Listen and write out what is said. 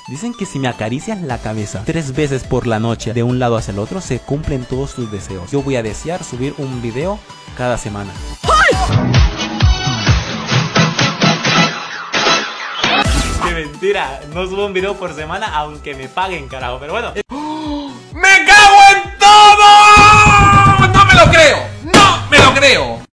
Dicen que si me acaricias la cabeza 3 veces por la noche de un lado hacia el otro, se cumplen todos tus deseos. Yo voy a desear subir un video cada semana. ¡Qué mentira! No subo un video por semana aunque me paguen, carajo. Pero bueno.